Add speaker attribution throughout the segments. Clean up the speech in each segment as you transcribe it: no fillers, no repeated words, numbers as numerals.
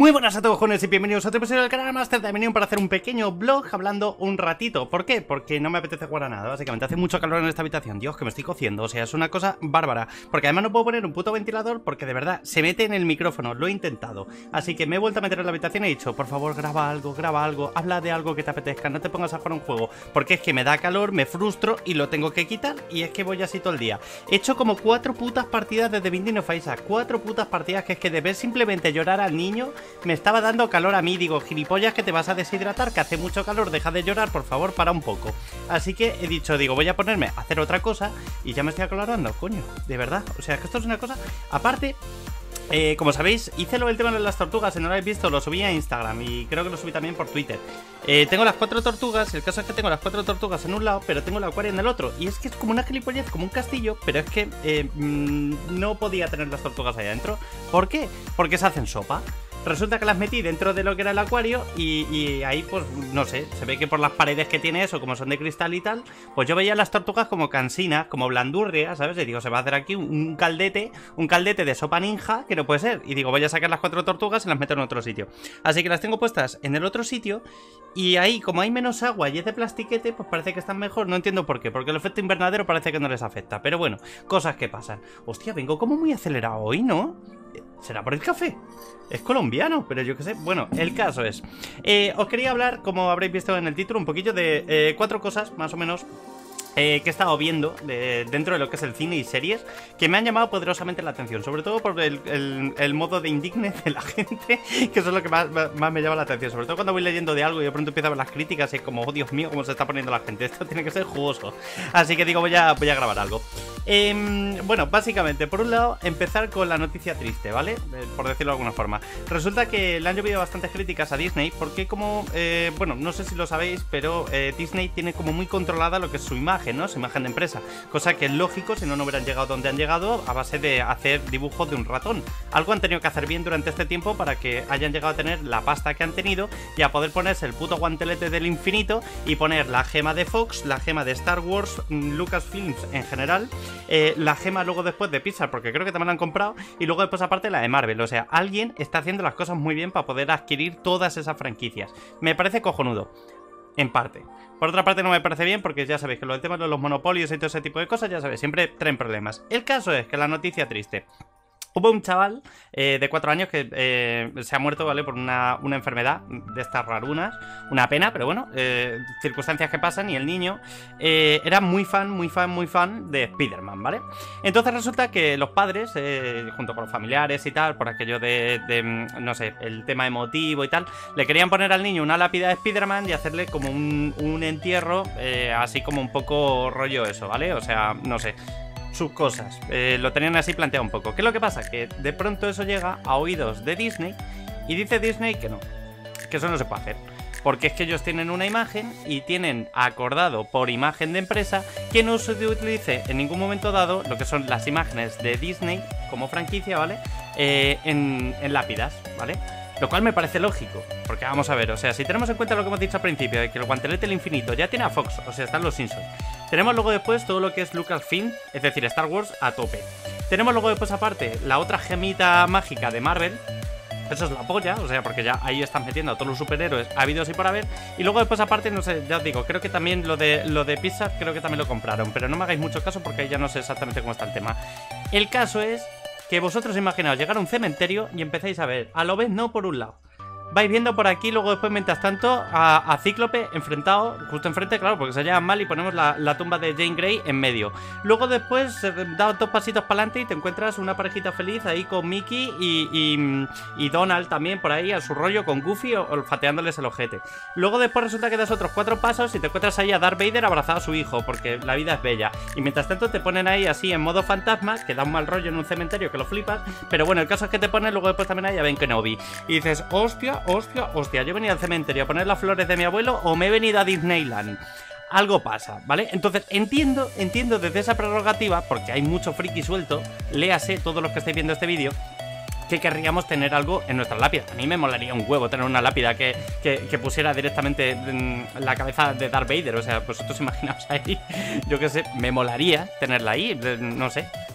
Speaker 1: Muy buenas a todos, jóvenes, y bienvenidos a otro episodio del canal Master de Minion para hacer un pequeño vlog hablando un ratito. ¿Por qué? Porque no me apetece jugar a nada, básicamente. Hace mucho calor en esta habitación. Dios, que me estoy cociendo. O sea, es una cosa bárbara. Porque además no puedo poner un puto ventilador porque de verdad se mete en el micrófono. Lo he intentado. Así que me he vuelto a meter en la habitación y he dicho, por favor, graba algo, habla de algo que te apetezca. No te pongas a jugar un juego. Porque es que me da calor, me frustro y lo tengo que quitar. Y es que voy así todo el día. He hecho como 4 putas partidas desde Binding of Isaac. 4 putas partidas que es que de ver simplemente llorar al niño me estaba dando calor a mí. Digo, gilipollas, que te vas a deshidratar, que hace mucho calor, deja de llorar, por favor, para un poco. Así que he dicho, digo, voy a ponerme a hacer otra cosa y ya me estoy aclarando, coño, de verdad. O sea, que esto es una cosa, aparte, como sabéis, hice el tema de las tortugas, si no lo habéis visto, lo subí a Instagram y creo que lo subí también por Twitter. Tengo las 4 tortugas, el caso es que tengo las 4 tortugas en un lado, pero tengo el acuario en el otro. Y es que es como una gilipollez, como un castillo, pero es que no podía tener las tortugas ahí adentro. ¿Por qué? Porque se hacen sopa. Resulta que las metí dentro de lo que era el acuario y ahí, pues, no sé, se ve que por las paredes que tiene eso, como son de cristal y tal, pues yo veía las tortugas como cansinas, como blandurrias, ¿sabes? Y digo, se va a hacer aquí un caldete de sopa ninja, que no puede ser. Y digo, voy a sacar las 4 tortugas y las meto en otro sitio. Así que las tengo puestas en el otro sitio y ahí, como hay menos agua y es de plastiquete, pues parece que están mejor. No entiendo por qué, porque el efecto invernadero parece que no les afecta. Pero bueno, cosas que pasan. Hostia, vengo como muy acelerado hoy, ¿no? ¿Será por el café? Es colombiano, pero yo qué sé. Bueno, el caso es, os quería hablar, como habréis visto en el título, un poquillo de 4 cosas, más o menos, que he estado viendo dentro de lo que es el cine y series, que me han llamado poderosamente la atención. Sobre todo por el modo de indigne de la gente, que eso es lo que más me llama la atención. Sobre todo cuando voy leyendo de algo y de pronto empiezo a ver las críticas y es como, oh Dios mío, cómo se está poniendo la gente. Esto tiene que ser jugoso. Así que digo, voy a grabar algo. Bueno, básicamente, por un lado, empezar con la noticia triste, ¿vale? Por decirlo de alguna forma. Resulta que le han llovido bastantes críticas a Disney porque como, bueno, no sé si lo sabéis, pero Disney tiene como muy controlada lo que es su imagen, ¿no? Su imagen de empresa. Cosa que es lógico, si no, no hubieran llegado donde han llegado a base de hacer dibujos de un ratón. Algo han tenido que hacer bien durante este tiempo para que hayan llegado a tener la pasta que han tenido y a poder ponerse el puto guantelete del infinito y poner la gema de Fox, la gema de Star Wars, Lucasfilms en general, la gema luego después de Pixar, porque creo que también la han comprado, y luego después aparte la de Marvel. O sea, alguien está haciendo las cosas muy bien para poder adquirir todas esas franquicias. Me parece cojonudo. En parte. Por otra parte no me parece bien porque ya sabéis que lo del tema de los monopolios y todo ese tipo de cosas, ya sabéis, siempre traen problemas. El caso es que la noticia triste. Hubo un chaval de 4 años que se ha muerto, ¿vale? Por una enfermedad de estas rarunas. Una pena, pero bueno, circunstancias que pasan. Y el niño era muy fan de Spider-Man, ¿vale? Entonces resulta que los padres, junto con los familiares y tal, por aquello no sé, el tema emotivo y tal, le querían poner al niño una lápida de Spider-Man y hacerle como un entierro, así como un poco rollo eso, ¿vale? O sea, no sé, sus cosas, lo tenían así planteado un poco. ¿Qué es lo que pasa? Que de pronto eso llega a oídos de Disney y dice Disney que no, que eso no se puede hacer, porque es que ellos tienen una imagen y tienen acordado por imagen de empresa que no se utilice en ningún momento dado lo que son las imágenes de Disney como franquicia, ¿vale? En lápidas, ¿vale? Lo cual me parece lógico, porque vamos a ver, o sea, si tenemos en cuenta lo que hemos dicho al principio, de que el guantelete del infinito ya tiene a Fox, o sea, están los Simpsons. Tenemos luego después todo lo que es Lucasfilm, es decir, Star Wars a tope. Tenemos luego después aparte la otra gemita mágica de Marvel. Eso es la polla, o sea, porque ya ahí están metiendo a todos los superhéroes habidos y por haber. Y luego después aparte, no sé, ya os digo, creo que también lo de Pixar, creo que también lo compraron. Pero no me hagáis mucho caso porque ahí ya no sé exactamente cómo está el tema. El caso es que vosotros imaginaos llegar a un cementerio y empezáis a ver, a lo ves no por un lado. Vais viendo por aquí, luego después mientras tanto a Cíclope enfrentado, justo enfrente, claro, porque se llevan mal y ponemos la tumba de Jane Grey en medio. Luego después das 2 pasitos para adelante y te encuentras una parejita feliz ahí con Mickey y Donald también por ahí a su rollo con Goofy olfateándoles el ojete. Luego después resulta que das otros 4 pasos y te encuentras ahí a Darth Vader abrazado a su hijo, porque la vida es bella. Y mientras tanto te ponen ahí así en modo fantasma, que da un mal rollo en un cementerio que lo flipas, pero bueno, el caso es que te ponen luego después también ahí a Ben Kenobi. Y dices, hostia, yo he venido al cementerio a poner las flores de mi abuelo o me he venido a Disneyland. Algo pasa, ¿vale? Entonces entiendo desde esa prerrogativa, porque hay mucho friki suelto, léase todos los que estáis viendo este vídeo, que querríamos tener algo en nuestra lápida. A mí me molaría un huevo tener una lápida que pusiera directamente la cabeza de Darth Vader. O sea, vosotros imaginaos ahí, yo qué sé, me molaría tenerla ahí, no sé,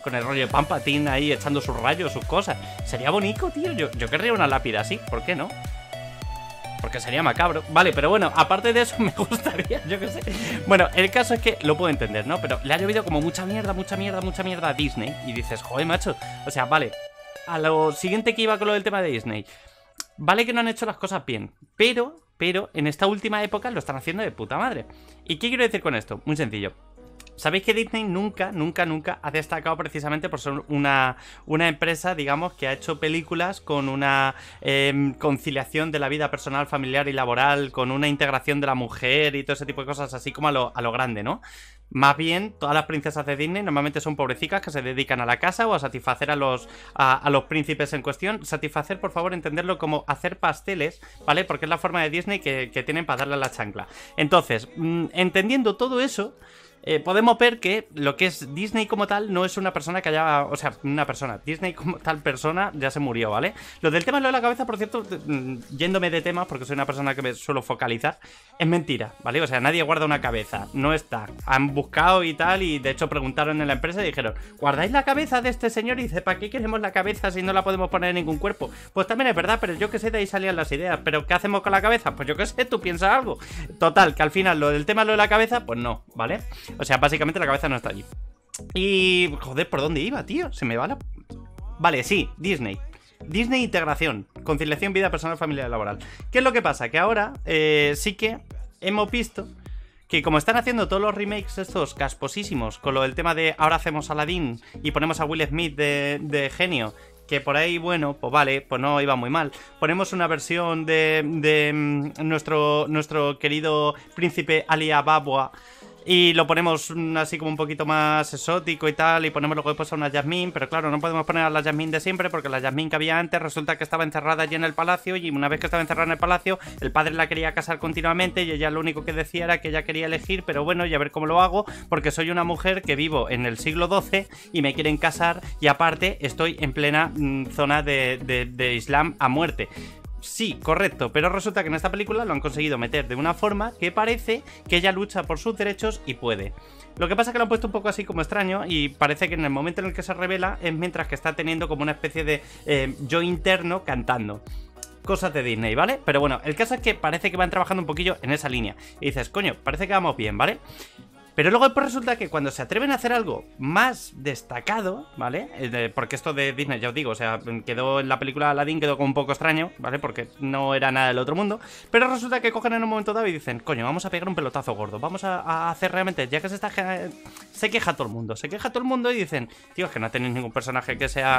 Speaker 1: con el rollo de Palpatine ahí echando sus rayos, sus cosas. Sería bonito, tío. Yo querría una lápida así, ¿por qué no? Porque sería macabro. Vale, pero bueno, aparte de eso me gustaría, yo qué sé. Bueno, el caso es que lo puedo entender, ¿no? Pero le ha llovido como mucha mierda a Disney. Y dices, joder, macho. O sea, vale, a lo siguiente que iba con lo del tema de Disney. Vale que no han hecho las cosas bien, pero en esta última época lo están haciendo de puta madre. ¿Y qué quiero decir con esto? Muy sencillo. Sabéis que Disney nunca ha destacado precisamente por ser una empresa, digamos, que ha hecho películas con una conciliación de la vida personal, familiar y laboral, con una integración de la mujer y todo ese tipo de cosas, así como a lo grande, ¿no? Más bien, todas las princesas de Disney normalmente son pobrecicas que se dedican a la casa o a satisfacer a los príncipes en cuestión. Satisfacer, por favor, entenderlo como hacer pasteles, ¿vale? Porque es la forma de Disney que tienen para darle a la chancla. Entonces, entendiendo todo eso, podemos ver que lo que es Disney como tal no es una persona que haya... O sea, una persona. Disney como tal persona ya se murió, ¿vale? Lo del tema de lo de la cabeza, por cierto, yéndome de temas, porque soy una persona que me suelo focalizar, es mentira, ¿vale? O sea, nadie guarda una cabeza, no está. Han buscado y tal, y de hecho preguntaron en la empresa y dijeron, ¿guardáis la cabeza de este señor? Y dice, ¿para qué queremos la cabeza si no la podemos poner en ningún cuerpo? Pues también es verdad, pero yo que sé, de ahí salían las ideas. ¿Pero qué hacemos con la cabeza? Pues yo que sé, tú piensas algo. Total, que al final lo del tema de lo de la cabeza, pues no, ¿vale? O sea, básicamente la cabeza no está allí. Y... joder, ¿por dónde iba, tío? Se me va la... Vale, sí, Disney integración, conciliación, vida personal, familiar y laboral. ¿Qué es lo que pasa? Que ahora sí que hemos visto que como están haciendo todos los remakes estos casposísimos, con lo del tema de ahora hacemos Aladdin y ponemos a Will Smith de genio, que por ahí, bueno, pues vale, pues no iba muy mal. Ponemos una versión de nuestro querido príncipe Ali Ababwa y lo ponemos así como un poquito más exótico y tal, y ponemos luego después a una Jasmine, pero claro, no podemos poner a la Jasmine de siempre, porque la Jasmine que había antes resulta que estaba encerrada allí en el palacio, y una vez que estaba encerrada en el palacio, el padre la quería casar continuamente, y ella lo único que decía era que ella quería elegir, pero bueno, y a ver cómo lo hago, porque soy una mujer que vivo en el siglo XII, y me quieren casar, y aparte estoy en plena zona de Islam a muerte. Sí, correcto, pero resulta que en esta película lo han conseguido meter de una forma que parece que ella lucha por sus derechos y puede. Lo que pasa es que lo han puesto un poco así como extraño, y parece que en el momento en el que se revela es mientras que está teniendo como una especie de yo interno cantando. Cosas de Disney, ¿vale? Pero bueno, el caso es que parece que van trabajando un poquillo en esa línea. Y dices, coño, parece que vamos bien, ¿vale? Pero luego pues resulta que cuando se atreven a hacer algo más destacado, ¿vale? Porque esto de Disney, ya os digo, o sea, quedó en la película Aladdin, quedó como un poco extraño, ¿vale? Porque no era nada del otro mundo. Pero resulta que cogen en un momento dado y dicen, coño, vamos a pegar un pelotazo gordo. Vamos a hacer realmente, ya que se queja todo el mundo y dicen, tío, es que no tenéis ningún personaje que sea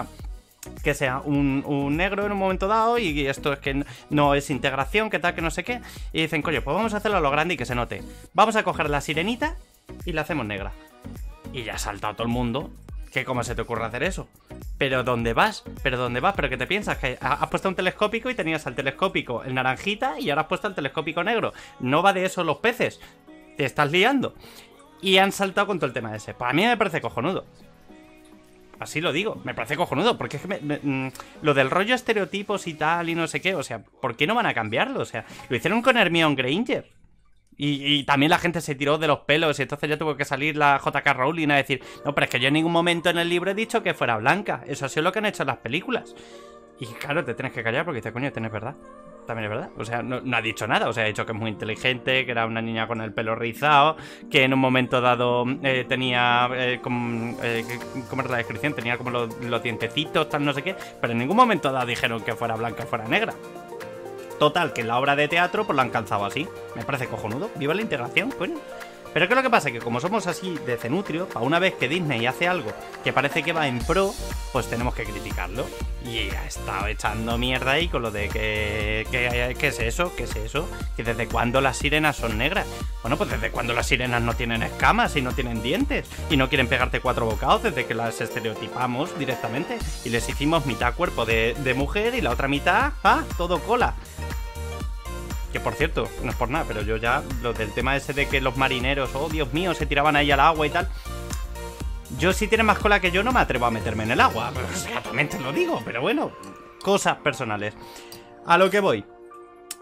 Speaker 1: un negro en un momento dado, y esto es que no es integración, que tal, que no sé qué. Y dicen, coño, pues vamos a hacerlo a lo grande y que se note. Vamos a coger la sirenita y la hacemos negra. Y ya ha saltado todo el mundo. ¿Qué, cómo se te ocurre hacer eso? ¿Pero dónde vas? ¿Pero qué te piensas? Que has puesto un telescópico y tenías al telescópico el naranjita y ahora has puesto el telescópico negro. No va de eso los peces. Te estás liando. Y han saltado con todo el tema ese. Para mí me parece cojonudo. Así lo digo, me parece cojonudo, porque es que lo del rollo estereotipos y tal y no sé qué, o sea, ¿por qué no van a cambiarlo? O sea, lo hicieron con Hermione Granger. Y también la gente se tiró de los pelos, y entonces ya tuvo que salir la J.K. Rowling a decir, no, pero es que yo en ningún momento en el libro he dicho que fuera blanca. Eso ha sido lo que han hecho en las películas. Y claro, te tienes que callar porque dices, coño, tienes verdad. También es verdad, o sea, no ha dicho nada. O sea, ha dicho que es muy inteligente, que era una niña con el pelo rizado, que en un momento dado tenía ¿cómo es la descripción? Tenía como los dientecitos, tal, no sé qué. Pero en ningún momento dado dijeron que fuera blanca o fuera negra. Total, que en la obra de teatro pues la han calzado así. Me parece cojonudo, viva la integración, coño. Pero ¿qué es lo que pasa? Que como somos así de cenutrio, para una vez que Disney hace algo que parece que va en pro, pues tenemos que criticarlo. Y ha estado echando mierda ahí con lo de ¿qué es eso? ¿Qué es eso? ¿Que desde cuándo las sirenas son negras? Bueno, pues desde cuándo las sirenas no tienen escamas y no tienen dientes y no quieren pegarte 4 bocados, desde que las estereotipamos directamente y les hicimos mitad cuerpo de mujer y la otra mitad, todo cola. Que por cierto, no es por nada, pero yo ya, lo del tema ese de que los marineros, oh Dios mío, se tiraban ahí al agua y tal. Yo, si tienes más cola que yo, no me atrevo a meterme en el agua. Exactamente lo digo, pero bueno, cosas personales. A lo que voy.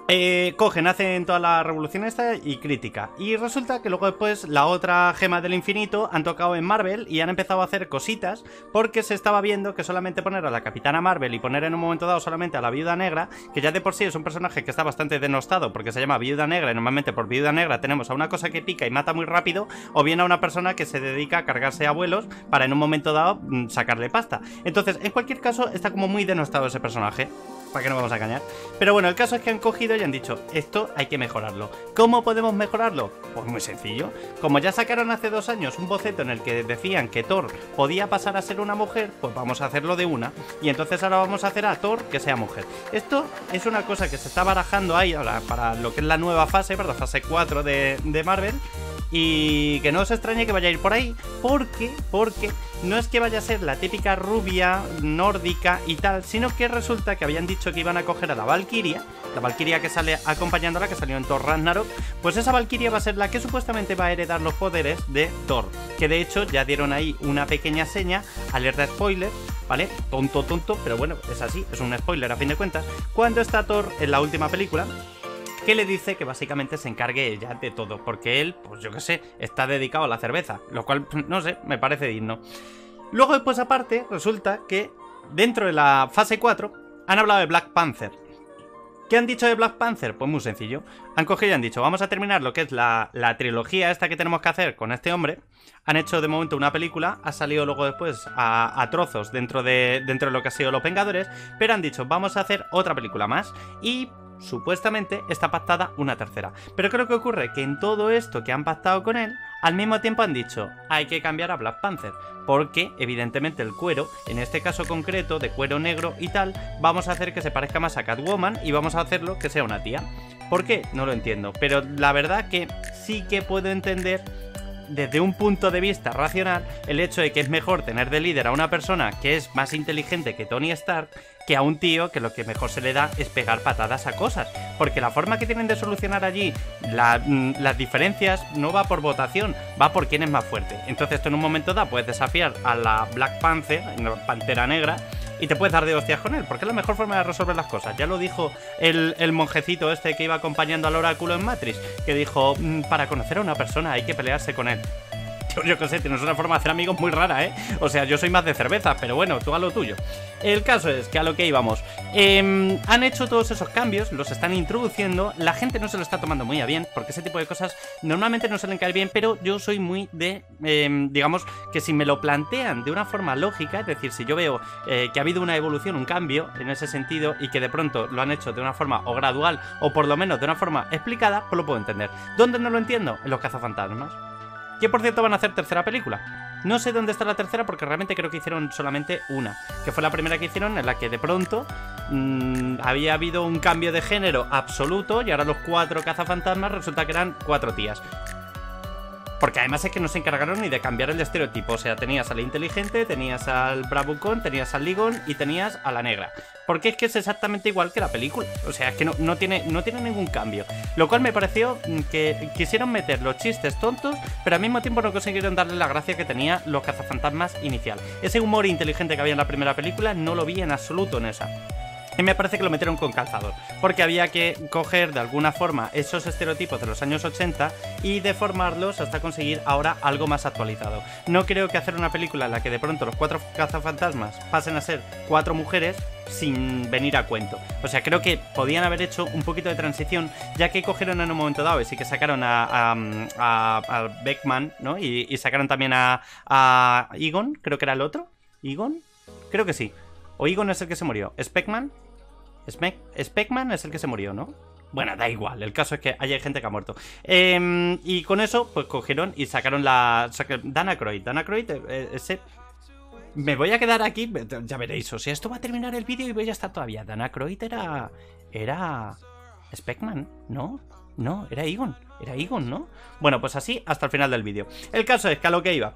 Speaker 1: Cogen, hacen toda la revolución esta y crítica. Y resulta que luego después la otra gema del infinito han tocado en Marvel y han empezado a hacer cositas porque se estaba viendo que solamente poner a la Capitana Marvel y poner en un momento dado solamente a la Viuda Negra, que ya de por sí es un personaje que está bastante denostado porque se llama Viuda Negra y normalmente por Viuda Negra tenemos a una cosa que pica y mata muy rápido, o bien a una persona que se dedica a cargarse abuelos para en un momento dado sacarle pasta. Entonces, en cualquier caso, está como muy denostado ese personaje. ¿Para qué nos vamos a engañar? Pero bueno, el caso es que han cogido y han dicho, esto hay que mejorarlo. ¿Cómo podemos mejorarlo? Pues muy sencillo. Como ya sacaron hace 2 años un boceto en el que decían que Thor podía pasar a ser una mujer, pues vamos a hacerlo de una. Y entonces ahora vamos a hacer a Thor que sea mujer. Esto es una cosa que se está barajando ahí ahora para lo que es la nueva fase, ¿verdad? Fase 4 de Marvel. Y que no os extrañe que vaya a ir por ahí, porque no es que vaya a ser la típica rubia nórdica y tal, sino que resulta que habían dicho que iban a coger a la Valkyria que sale acompañándola, que salió en Thor Ragnarok. Pues esa Valkyria va a ser la que supuestamente va a heredar los poderes de Thor, que de hecho ya dieron ahí una pequeña seña, alerta spoiler, ¿vale? Tonto, pero bueno, es así, es un spoiler a fin de cuentas. Cuando está Thor en la última película, que le dice que básicamente se encargue ella de todo, porque él, pues yo qué sé, está dedicado a la cerveza, lo cual, no sé, me parece digno. Luego después aparte, resulta que dentro de la fase 4 han hablado de Black Panther. ¿Qué han dicho de Black Panther? Pues muy sencillo. Han cogido y han dicho, vamos a terminar lo que es la trilogía esta que tenemos que hacer con este hombre. Han hecho de momento una película, ha salido luego después a trozos dentro de lo que ha sido Los Vengadores, pero han dicho, vamos a hacer otra película más y supuestamente está pactada una tercera. Pero creo que ocurre que en todo esto que han pactado con él, al mismo tiempo han dicho, hay que cambiar a Black Panther, porque evidentemente el cuero, en este caso concreto de cuero negro y tal, vamos a hacer que se parezca más a Catwoman y vamos a hacerlo que sea una tía. ¿Por qué? No lo entiendo, pero la verdad que sí que puedo entender desde un punto de vista racional el hecho de que es mejor tener de líder a una persona que es más inteligente que Tony Stark que a un tío que lo que mejor se le da es pegar patadas a cosas, porque la forma que tienen de solucionar allí las diferencias no va por votación, va por quién es más fuerte. Entonces tú en un momento dado puedes desafiar a la Black Panther, la Pantera Negra, y te puedes dar de hostias con él, porque es la mejor forma de resolver las cosas. Ya lo dijo el monjecito este que iba acompañando al oráculo en Matrix, que dijo, para conocer a una persona hay que pelearse con él. Yo qué sé, tienes una forma de hacer amigos muy rara, ¿eh? O sea, yo soy más de cerveza, pero bueno, tú a lo tuyo. El caso es que a lo que íbamos, han hecho todos esos cambios, los están introduciendo, la gente no se lo está tomando muy a bien, porque ese tipo de cosas normalmente no suelen caer bien, pero yo soy muy de, digamos, que si me lo plantean de una forma lógica, es decir, si yo veo que ha habido una evolución, un cambio en ese sentido, y que de pronto lo han hecho de una forma o gradual, o por lo menos de una forma explicada, pues lo puedo entender. ¿Dónde no lo entiendo? En los cazafantasmas. Que por cierto van a hacer tercera película. No sé dónde está la tercera porque realmente creo que hicieron solamente una, que fue la primera que hicieron, en la que de pronto había habido un cambio de género absoluto y ahora los 4 cazafantasmas resulta que eran 4 tías. Porque además es que no se encargaron ni de cambiar el estereotipo. O sea, tenías al inteligente, tenías al bravucón, tenías al ligón y tenías a la negra. Porque es que es exactamente igual que la película. O sea, es que no tiene ningún cambio. Lo cual me pareció que quisieron meter los chistes tontos, pero al mismo tiempo no consiguieron darle la gracia que tenía los cazafantasmas inicial. Ese humor inteligente que había en la primera película no lo vi en absoluto en esa. Y me parece que lo metieron con calzador, porque había que coger de alguna forma esos estereotipos de los años 80 y deformarlos hasta conseguir ahora algo más actualizado. No creo que hacer una película en la que de pronto los 4 cazafantasmas pasen a ser 4 mujeres sin venir a cuento. O sea, creo que podían haber hecho un poquito de transición, ya que cogieron en un momento dado y sí que sacaron a Beckman, ¿no? Y sacaron también a Egon, creo que era el otro. ¿Egon? Creo que sí. ¿O Egon es el que se murió? ¿Speckman? Speckman es el que se murió, ¿no? Bueno, da igual, el caso es que hay gente que ha muerto. Y con eso, pues cogieron y sacaron Dan Aykroyd. Ese... Me voy a quedar aquí, ya veréis, o sea, esto va a terminar el vídeo y voy a estar todavía. Dan Aykroyd era... Speckman, ¿no? No, era Egon, ¿no? Bueno, pues así hasta el final del vídeo. El caso es que a lo que iba...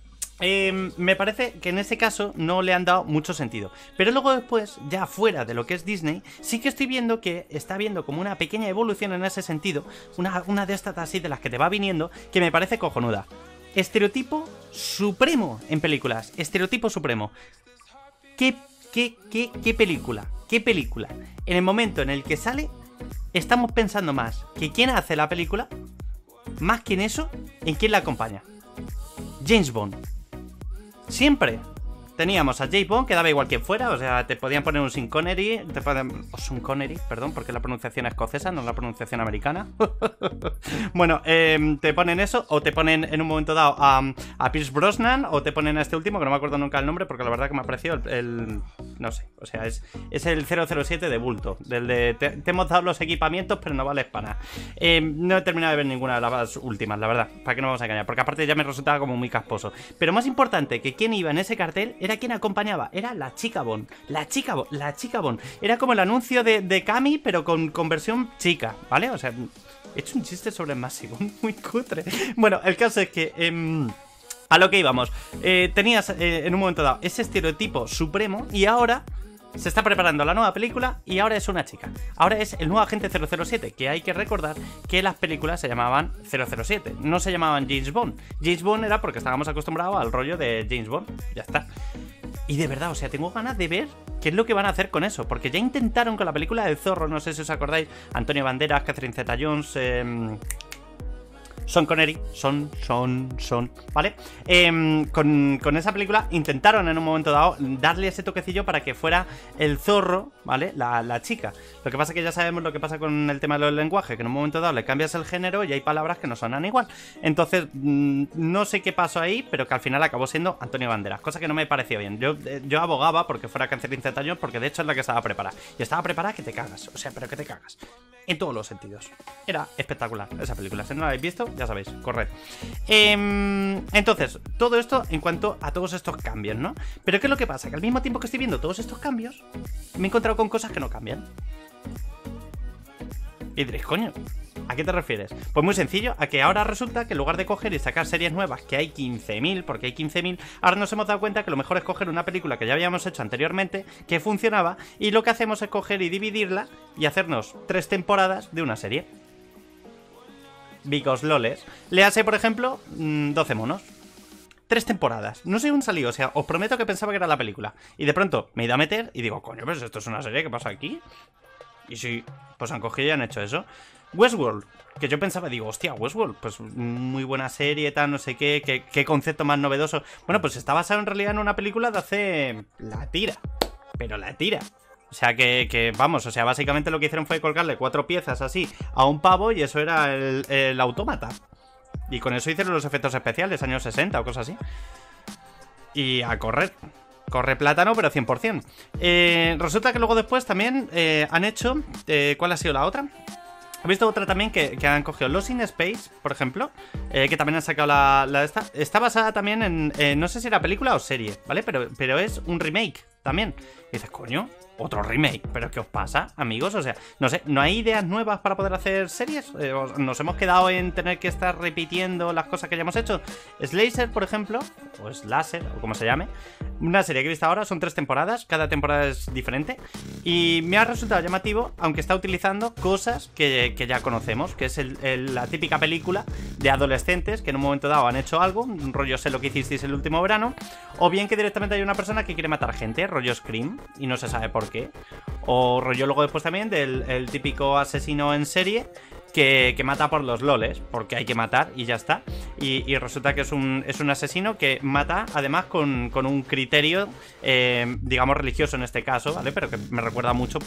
Speaker 1: me parece que en ese caso no le han dado mucho sentido. Pero luego después, ya fuera de lo que es Disney, sí que estoy viendo que está habiendo como una pequeña evolución en ese sentido. Una de estas así de las que te va viniendo, que me parece cojonuda. Estereotipo supremo en películas. Estereotipo supremo. ¿Qué película? ¿Qué película? En el momento en el que sale estamos pensando más que quién hace la película, más que en eso, en quién la acompaña. James Bond. Siempre teníamos a James Bond, que daba igual quien fuera, o sea, te podían poner un Sean Connery, Sean Connery, perdón, porque la pronunciación es escocesa, no la pronunciación americana. Bueno, te ponen eso, o te ponen en un momento dado a Pierce Brosnan, o te ponen a este último, que no me acuerdo nunca el nombre, porque la verdad que me ha parecido no sé, o sea, es el 007 de bulto, del de te hemos dado los equipamientos, pero no vales para nada. No he terminado de ver ninguna de las últimas, la verdad, para que no vamos a engañar, porque aparte ya me resultaba como muy casposo. Pero más importante que quién iba en ese cartel era quien acompañaba, era la chica Bond. La chica Bond. Era como el anuncio de Cami, pero con versión chica, ¿vale? O sea, he hecho un chiste sobre Maxi Bond muy cutre. Bueno, el caso es que... a lo que íbamos. Tenías en un momento dado ese estereotipo supremo y ahora se está preparando la nueva película y ahora es una chica. Ahora es el nuevo agente 007, que hay que recordar que las películas se llamaban 007, no se llamaban James Bond. James Bond era porque estábamos acostumbrados al rollo de James Bond, ya está. Y de verdad, o sea, tengo ganas de ver qué es lo que van a hacer con eso, porque ya intentaron con la película del Zorro, no sé si os acordáis, Antonio Banderas, Catherine Zeta-Jones, Sean Connery, ¿vale? Con esa película intentaron en un momento dado darle ese toquecillo para que fuera el zorro, ¿vale? La chica. Lo que pasa es que ya sabemos lo que pasa con el tema del lenguaje, que en un momento dado le cambias el género y hay palabras que no sonan igual. Entonces, no sé qué pasó ahí, pero que al final acabó siendo Antonio Banderas, cosa que no me pareció bien. Yo abogaba porque fuera Catherine Zeta-Jones, porque de hecho es la que estaba preparada. Y estaba preparada que te cagas, o sea, pero que te cagas. En todos los sentidos. Era espectacular esa película. Si no la habéis visto, ya sabéis, corred. Entonces, todo esto en cuanto a todos estos cambios, ¿no? Pero ¿qué es lo que pasa? Que al mismo tiempo que estoy viendo todos estos cambios, me he encontrado con cosas que no cambian. Y diréis, coño, ¿a qué te refieres? Pues muy sencillo, a que ahora resulta que en lugar de coger y sacar series nuevas, que hay 15.000, porque hay 15.000, ahora nos hemos dado cuenta que lo mejor es coger una película que ya habíamos hecho anteriormente, que funcionaba, y lo que hacemos es coger y dividirla y hacernos 3 temporadas de una serie. Because loles. Léase, por ejemplo, 12 monos. 3 temporadas. No sé un salido, o sea, os prometo que pensaba que era la película. Y de pronto me he ido a meter y digo, coño, pues esto es una serie, ¿qué pasa aquí? Y sí, pues han cogido y han hecho eso. Westworld, que yo pensaba, digo, hostia, Westworld, pues muy buena serie, tal, no sé qué concepto más novedoso. Bueno, pues está basado en realidad en una película de hace... la tira. Pero la tira. O sea que vamos, o sea, básicamente lo que hicieron fue colgarle 4 piezas así a un pavo y eso era el autómata. Y con eso hicieron los efectos especiales, años 60 o cosas así. Y a correr. Corre plátano, pero 100%. Resulta que luego después también han hecho... ¿cuál ha sido la otra? He visto otra también que han cogido Lost in Space, por ejemplo, que también han sacado la de esta. Está basada también en... no sé si era película o serie, ¿vale? Pero es un remake también. Y dices, coño, otro remake. ¿Pero qué os pasa, amigos? O sea, no sé, ¿no hay ideas nuevas para poder hacer series? ¿Nos hemos quedado en tener que estar repitiendo las cosas que ya hemos hecho? Slasher, por ejemplo, o Slasher, o como se llame, una serie que he visto ahora, son 3 temporadas, cada temporada es diferente, y me ha resultado llamativo, aunque está utilizando cosas que ya conocemos, que es la típica película de adolescentes que en un momento dado han hecho algo, un rollo sé lo que hicisteis el último verano, o bien que directamente hay una persona que quiere matar gente, rollo Scream, y no se sabe por qué, o rollo luego después también del típico asesino en serie que mata por los loles, porque hay que matar y ya está. Y resulta que es un asesino que mata además con un criterio, digamos, religioso en este caso, ¿vale? Pero que me recuerda mucho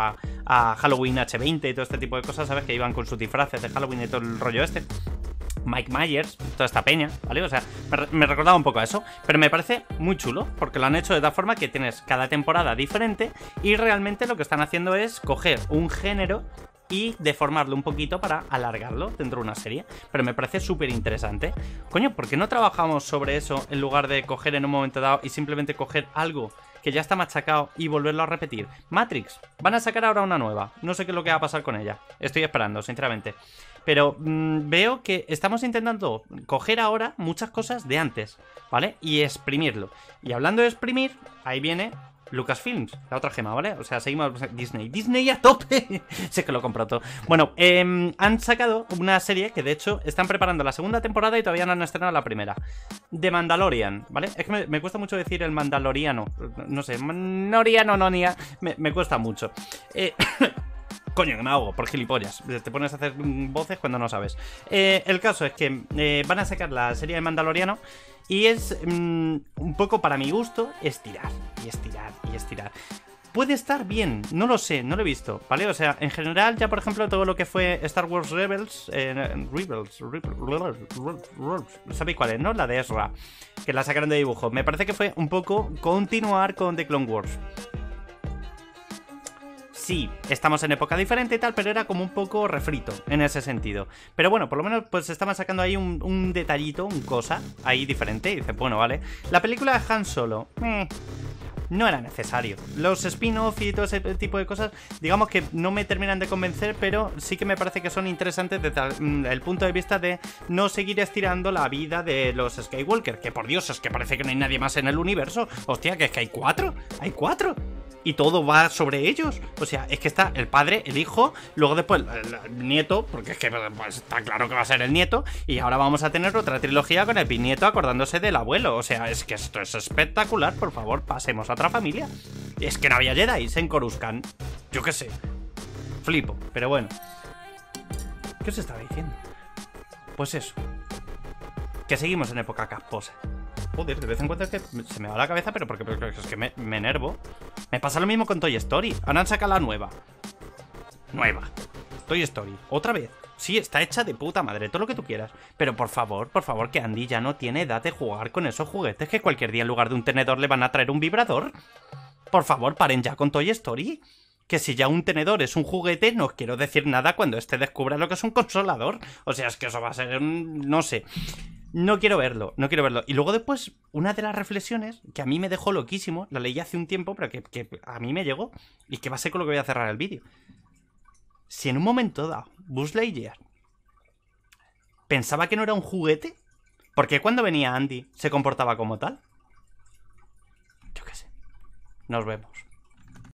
Speaker 1: a Halloween H20 y todo este tipo de cosas, ¿sabes? Que iban con sus disfraces de Halloween y todo el rollo este. Mike Myers, toda esta peña, ¿vale? O sea, me recordaba un poco a eso, pero me parece muy chulo, porque lo han hecho de tal forma que tienes cada temporada diferente y realmente lo que están haciendo es coger un género y deformarlo un poquito para alargarlo dentro de una serie. Pero me parece súper interesante. Coño, ¿por qué no trabajamos sobre eso en lugar de coger en un momento dado y simplemente coger algo que ya está machacado y volverlo a repetir? Matrix, van a sacar ahora una nueva. No sé qué es lo que va a pasar con ella. Estoy esperando, sinceramente. Pero veo que estamos intentando coger ahora muchas cosas de antes, ¿vale? Y exprimirlo. Y hablando de exprimir, ahí viene Lucasfilms, la otra gema, ¿vale? O sea, seguimos Disney a tope. Sé que lo compro todo. Bueno, han sacado una serie que de hecho están preparando la segunda temporada y todavía no han estrenado la primera. The Mandalorian, ¿vale? Es que me cuesta mucho decir el mandaloriano. No sé, Mandaloriano, nonia. Me cuesta mucho. Coño, que me ahogo por gilipollas. Te pones a hacer voces cuando no sabes. El caso es que van a sacar la serie de Mandaloriano y es un poco, para mi gusto, estirar y estirar y estirar. Puede estar bien, no lo sé, no lo he visto, ¿vale? O sea, en general, ya por ejemplo, todo lo que fue Star Wars Rebels, ¿sabéis cuál es, no? La de Ezra, que la sacaron de dibujo. Me parece que fue un poco continuar con The Clone Wars. Sí, estamos en época diferente y tal, pero era como un poco refrito en ese sentido. Pero bueno, por lo menos pues estaban sacando ahí un detallito, un cosa ahí diferente. Y dice, bueno, vale. La película de Han Solo, no era necesario. Los spin-off y todo ese tipo de cosas, digamos que no me terminan de convencer, pero sí que me parece que son interesantes desde el punto de vista de no seguir estirando la vida de los Skywalker. Que por Dios, es que parece que no hay nadie más en el universo. Hostia, que es que hay 4. Hay 4. Y todo va sobre ellos. O sea, es que está el padre, el hijo, luego después el nieto, porque es que pues, está claro que va a ser el nieto. Y ahora vamos a tener otra trilogía con el bisnieto acordándose del abuelo. O sea, es que esto es espectacular. Por favor, pasemos a otra familia. Es que no había Jedi en Coruscant. Yo qué sé. Flipo, pero bueno. ¿Qué os estaba diciendo? Pues eso. Que seguimos en época casposa. Joder, de vez en cuando es que se me va la cabeza, pero porque es que me enervo. Me pasa lo mismo con Toy Story. Ahora han sacado la nueva. Toy Story. Otra vez. Sí, está hecha de puta madre, todo lo que tú quieras. Pero por favor, que Andy ya no tiene edad de jugar con esos juguetes, que cualquier día en lugar de un tenedor le van a traer un vibrador. Por favor, paren ya con Toy Story. Que si ya un tenedor es un juguete, no quiero decir nada cuando este descubra lo que es un consolador. O sea, es que eso va a ser un... no sé. No quiero verlo. Y luego después, una de las reflexiones que a mí me dejó loquísimo, la leí hace un tiempo, pero que a mí me llegó, y que va a ser con lo que voy a cerrar el vídeo. Si en un momento dado, Buzz Lightyear pensaba que no era un juguete, ¿por qué cuando venía Andy se comportaba como tal? Yo qué sé. Nos vemos.